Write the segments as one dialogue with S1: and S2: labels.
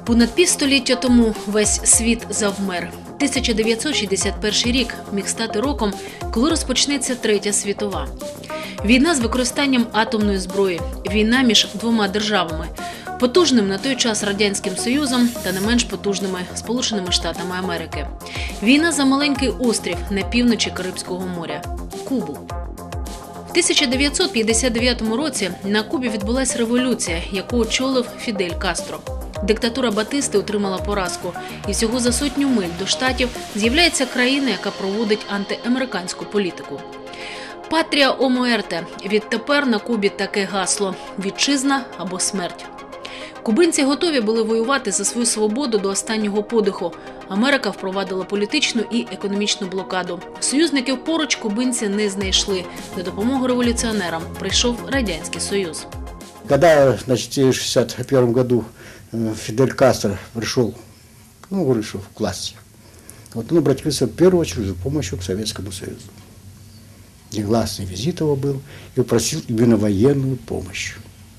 S1: Понад півстоліття тому весь світ завмер. 1961 рік міг стати роком, коли розпочнеться Третя світова. Війна з використанням атомної зброї. Війна між двома державами. Потужним на той час Радянським Союзом та не менш потужними Сполученими Штатами Америки. Війна за маленький острів на півночі Карибського моря – Кубу. В 1959 році на Кубі відбулася революція, яку очолив Фідель Кастро. Диктатура Батисти отримала поразку, і всього за сотню миль до Штатів з'являється країна, яка проводить антиамериканську політику. «Патрія о муерте» – відтепер на Кубі таке гасло – «Вітчизна або смерть». Кубинці готові були воювати за свою свободу до останнього подиху. Америка впровадила політичну і економічну блокаду. Союзників поруч кубинці не знайшли. На допомогу революціонерам прийшов Радянський Союз.
S2: Когда, в 1961 году Фидель Кастро пришел к власти, он обратился в первую очередь за помощью к Советскому Союзу. Негласный визит его был и просил именно военную помощь.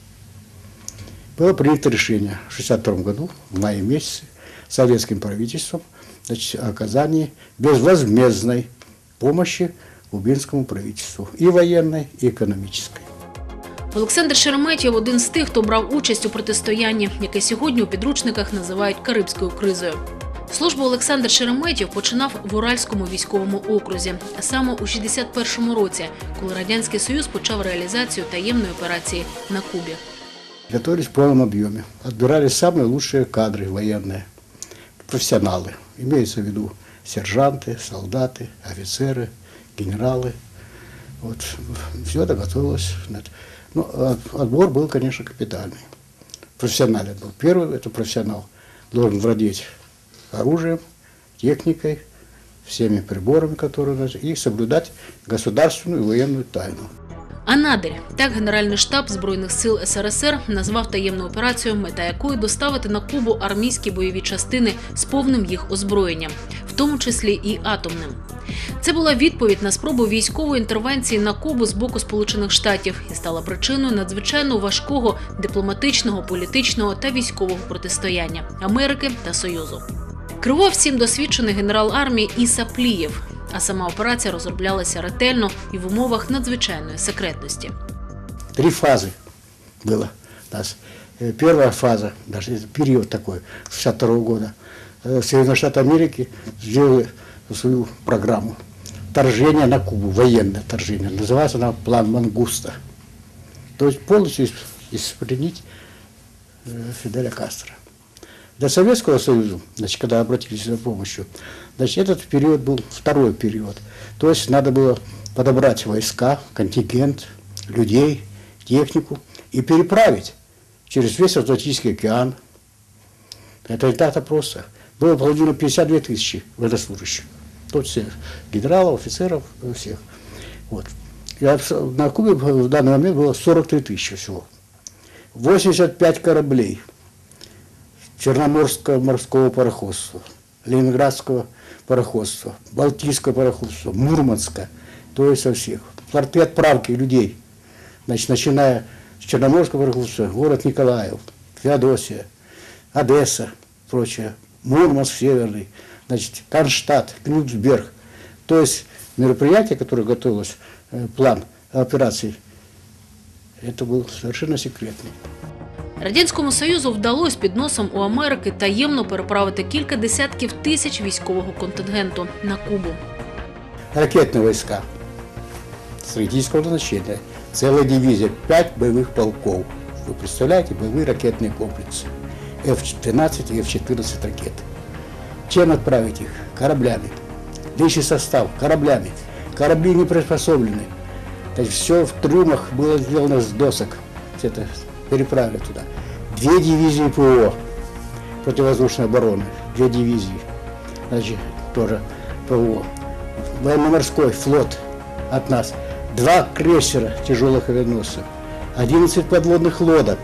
S2: Было принято решение в 1962 году, в мае месяце, советским правительством о оказании безвозмездной помощи кубинскому правительству, и военной, и экономической.
S1: Олександр Шереметьєв – один з тих, хто брав участь у протистоянні, яке сьогодні у підручниках називають Карибською кризою. Службу Олександр Шереметьєв починав в Уральському військовому окрузі, а саме у 1961 році, коли Радянський Союз почав реалізацію таємної операції на Кубі.
S2: Готовились в полном объеме. Отбирали самые лучшие кадры военные, профессионалы. Имеется в виду сержанты, солдаты, офицеры, генералы. Вот. Все это готовилось. Но отбор был, конечно, капитальный. Профессиональный был. Первый – это профессионал. Должен владеть оружием, техникой, всеми приборами, которые и соблюдать государственную и военную тайну.
S1: «Анадир» – так Генеральний штаб Збройних сил СРСР назвав таємну операцію, мета якої – доставити на Кубу армійські бойові частини з повним їх озброєнням, в тому числі і атомним. Це була відповідь на спробу військової інтервенції на Кубу з боку Сполучених Штатів і стала причиною надзвичайно важкого дипломатичного, політичного та військового протистояння Америки та Союзу. Керував всім досвідчений генерал армії Іса Плієв, а сама операція розроблялася ретельно і в умовах надзвичайної секретності.
S2: 3 фазы было у нас. Первая фаза, даже период такой, с 1962 года, Соединенные Штаты Америки сделали свою программу вторжения на Кубу, военное вторжение. Называется она «План Мангуста». То есть полностью искоренить Фиделя Кастро. Для Советского Союза, значит, когда обратились за помощью, значит, этот период был второй период. То есть надо было подобрать войска, контингент, людей, технику и переправить через весь Атлантический океан. Это не так-то просто. Было половина 52 тысячи военнослужащих. То есть всех генералов, офицеров, всех. Вот. На Кубе в данный момент было 43 тысячи всего. 85 кораблей Черноморского морского пароходства, Ленинградского пароходства, Балтийского пароходства, Мурманска, то есть со всех. Порты отправки людей, значит, начиная с Черноморского пароходства, город Николаев, Феодосия, Одесса, прочее, Мурманск северный, значит, Кронштадт, Крюгсберг. То есть мероприятие, которое готовилось, план операций, это был совершенно секретный.
S1: Радянському Союзу вдалося під носом у Америки таємно переправити кілька десятків тисяч військового контингенту на Кубу.
S2: Ракетные войска стратегического назначения, целая дивизия, 5 боевых полков. Вы представляете, боевые ракетные комплексы, F-12 и F-14 ракет. Чем отправить их? Кораблями. Личный состав кораблями. Корабли не приспособлены. То есть все в трюмах было сделано с досок. Это переправили туда. 2 дивизии ПВО, противовоздушной обороны, 2 дивизии, значит, тоже ПВО. Военно-морской флот от нас, 2 крейсера тяжелых авианосцев, 11 подводных лодок,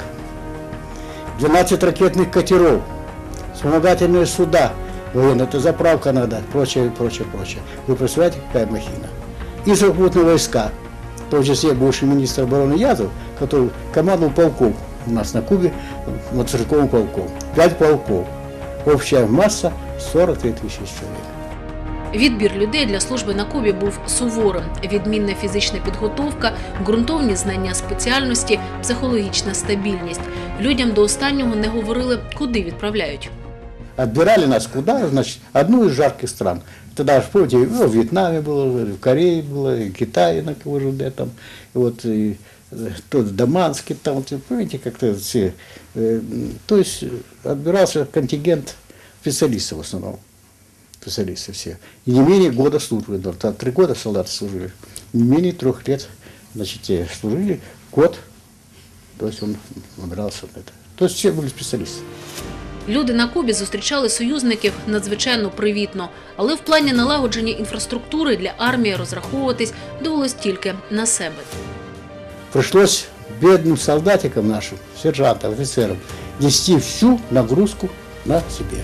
S2: 12 ракетных катеров, вспомогательные суда, военная, это заправка надо, прочее, прочее, прочее. Вы представляете, какая махина? И сухопутные войска, в том числе бывший министр обороны Язов, который командовал полком у нас на Кубе мотострелковым полком. 5 полков. Общая масса 43 тысячи человек.
S1: Відбір людей для служби на Кубі був суворим. Відмінна фізична підготовка, ґрунтовні знання спеціальності, психологічна стабільність. Людям до останнього не говорили, куди відправляють.
S2: Отбирали нас куда? Значит, одну из жарких стран. Тогда, помните, в Вьетнаме было, в Корее было, и в Китае на КВЖД там, и вот и тот Даманский там, помните, как-то все. То есть отбирался контингент специалистов в основном. Специалисты все. И не менее года службы. Там 3 года солдаты служили. Не менее 3 лет, значит, те служили год. То есть он набирался на это. То есть все были специалисты.
S1: Люди на Кубі зустрічали союзників надзвичайно привітно. Але в плані налагодження інфраструктури для армії розраховуватись довелось тільки на себе.
S2: Пришлось бедным солдатикам нашим, сержантам, офицерам, нести всю нагрузку на себе.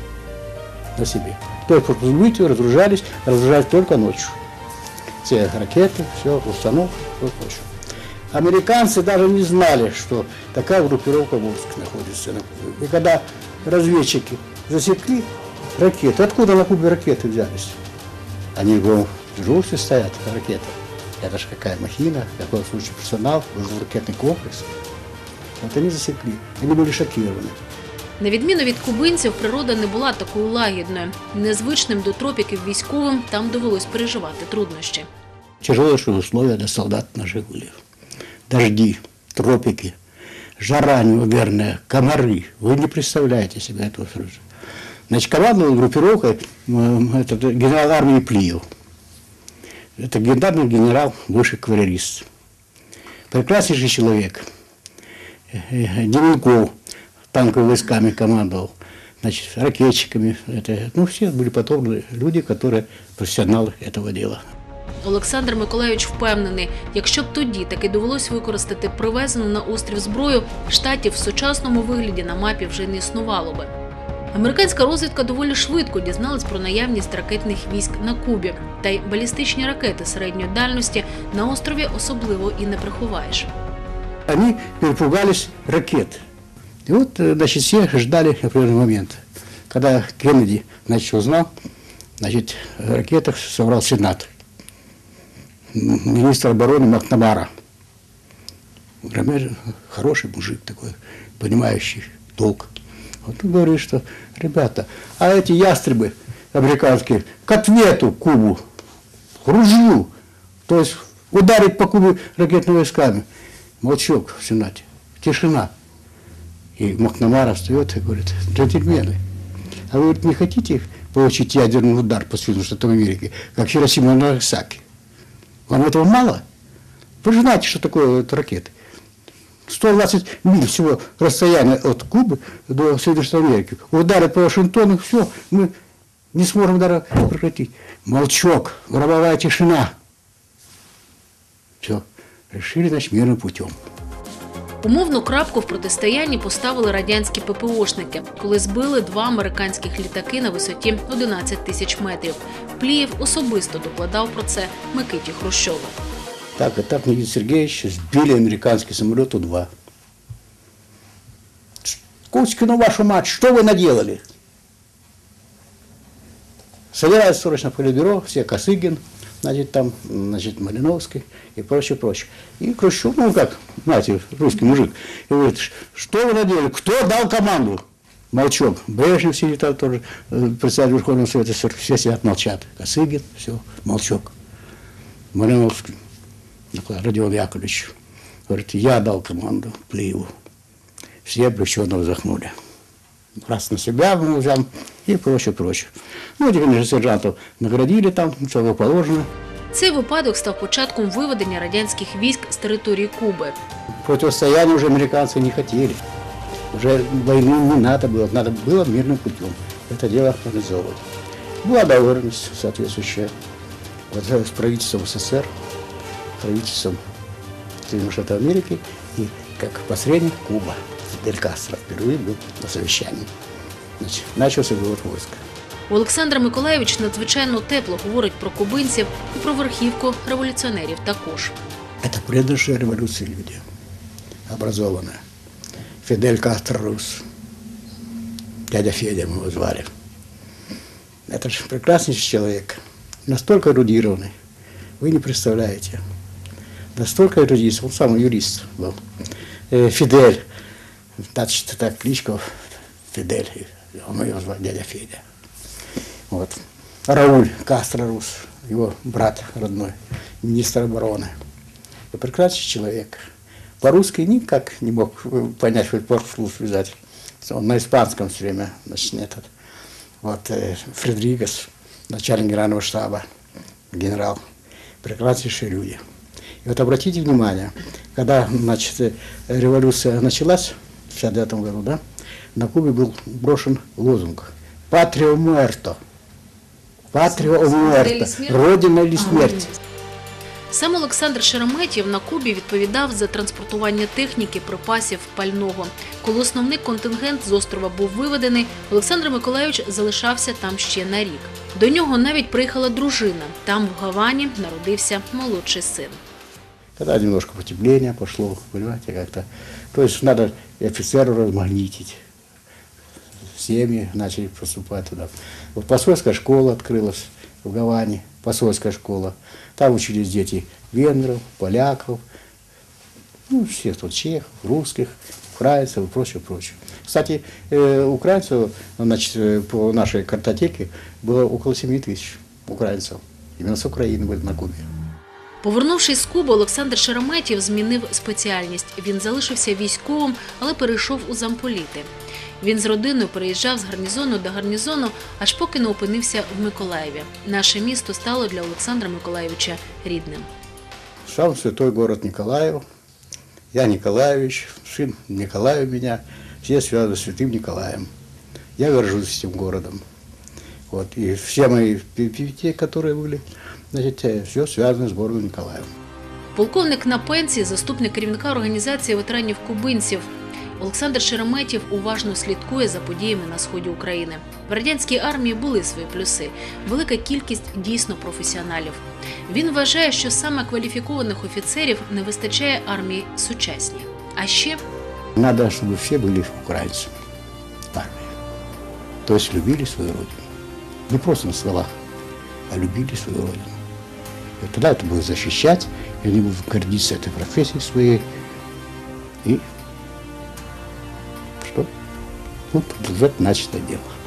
S2: На себе. То есть выйти, разгружались только ночью. Все ракеты, все, установка, вот ночью. Американцы даже не знали, что такая группировка войск находится на Кубе. И когда разведчики засекли ракеты, откуда на Кубе ракеты взялись? Они в дежурстве стоят, ракеты. Это же какая махина, в каком случае персонал, ракетный комплекс. Вот они засекли, они были шокированы.
S1: На відміну від кубинців, природа не була такою лагідною. Незвичним до тропіків військовим там довелось переживати труднощі.
S2: Тяжелые условия для солдат наших были. Дожди, тропики, жара неумерная, комары. Вы не представляете себе этого. Значит, командовал группировкой генерал армии Плиев. Это генерал, бывший кавалерист. Прекраснейший человек. Деменков танковыми войсками командовал, значит, ракетчиками. Все были подобные люди, которые профессионалы этого дела.
S1: Олександр Миколайович впевнений, якщо б тоді таки довелось використати привезену на острів зброю, штатів в сучасному вигляді на мапі вже не існувало би. Американська розвідка доволі швидко дізналась про наявність ракетних військ на Кубі. Та й балістичні ракети середньої дальності на острові особливо і не приховаєш.
S2: Они перепугались ракет. И вот, значит, все ждали определенный момент. Когда Кеннеди, значит, узнал, значит, в ракетах собрал Сенат. Министр обороны Макнамара. Хороший мужик такой, понимающий толк. Вот он говорит, что, ребята, а эти ястребы американские к ответу Кубу, к ружью, то есть ударить по Кубе ракетными войсками. Молчок в Сенате, тишина. И Макнамара встает и говорит: джентльмены, а вы не хотите получить ядерный удар по Соединенным Штатам Америки, как Хиросима и Нагасаки? Вам этого мало? Вы же знаете, что такое ракеты. 120 миль всего расстояния от Кубы до Соединенных Штатов Америки. Ударят по Вашингтону, все, мы не сможем даже прекратить. Молчок, гробовая тишина. Все, решили, значит, мирным путем.
S1: Умовну крапку в протистоянні поставили радянські ППОшники, коли збили 2 американських літаки на висоті 11 тисяч метрів. Плієв особисто докладав про це Микиті Хрущову.
S2: Так, Никита Сергеевич, сбили американский самолет У-2. Кузькину, вашу мать, что вы наделали? Собирается срочно политбюро, все, Косыгин, значит, там, значит, Малиновский и прочее, прочее. И Хрущев, ну как, знаете, русский мужик, и говорит: что вы наделали, кто дал команду? Молчок. Брежнев сидит там тоже, председатель Верховного Совета, все сидят, молчат. Косыгин, все, молчок. Малиновский, Родион Яковлевич, говорит: я дал команду Плиеву. Все облегченно вздохнули. Раз на себя мы взял и прочее, прочее. Ну, этих, конечно, сержантов наградили там, что положено.
S1: Цей випадок став початком виведення радянських військ з території Куби.
S2: Противостояния уже американцы не хотели. Уже войны не надо было мирным путем это дело организовывать. Была договоренность соответствующая вот, с правительством СССР, правительством Соединенных Штатов Америки и как посредник Куба. Фидель Кастро впервые был на совещании. Значит, начался вывод войск.
S1: Олександр Миколайович надзвичайно тепло говорить про кубинців і про верхівку революціонерів також.
S2: Это предыдущие революции люди, образованные. Фидель Кастро Рус. Дядя Федя мы его звали. Это же прекраснейший человек. Настолько эрудированный. Вы не представляете. Настолько эрудированный. Он сам юрист был. Фидель. Значит, так кличка Фидель. Мы его звали дядя Федя. Вот. Рауль Кастро Рус. Его брат родной. Министр обороны. Прекрасный человек. По-русски никак не мог понять, хоть пару связать. Он на испанском все время, значит, этот. Вот Фредригас, начальник генерального штаба, генерал. Прекраснейшие люди. И вот обратите внимание, когда, значит, революция началась в 1959 году, да, на Кубе был брошен лозунг «Патрио муэрто». «Патрио муэрто». Родина или смерть.
S1: Сам Олександр Шереметєв на Кубі відповідав за транспортування техніки, припасів, пального. Коли основний контингент з острова був виведений, Олександр Миколайович залишався там ще на рік. До нього навіть приїхала дружина. Там, в Гавані, народився молодший син.
S2: Тогда немножко потепление пошло, понимаете, как-то. То есть надо и офицеров размагнитить. Семьи начали поступать туда. Вот посольская школа открылась в Гаване, посольская школа. Там учились дети венгров, поляков, ну, всех тут чехов, русских, украинцев и прочее, прочее. Кстати, украинцев, значит, по нашей картотеке было около 7 тысяч украинцев. Именно с Украины были на Кубе.
S1: Повернувшись з Куби, Олександр Шереметєв змінив спеціальність. Він залишився військовим, але перейшов у замполіти. Він з родиною переїжджав з гарнізону до гарнізону, аж поки не опинився в Миколаєві. Наше місто стало для Олександра Миколайовича рідним.
S2: Сам святой город Николаев. Я Николаевич, сын Николая у меня. Все связаны с святым Николаем. Я горжусь этим городом. Вот. И все мои перипетии, которые были, значит, все связано с городом Николаем.
S1: Полковник на пенсії, заступник керівника організації ветеранів-кубинців. Олександр Шереметєв уважно слідкує за подіями на сході України. В радянській армії були свої плюси – велика кількість дійсно професіоналів. Він вважає, що саме кваліфікованих офіцерів не вистачає армії сучасній. А ще…
S2: Надо, чтобы все были украинцами в армии. То есть любили свою родину. Не просто на словах, а любили свою родину. И тогда это будет защищать, и они будут гордиться этой профессией своей. И что? Вот продолжать начатое дело.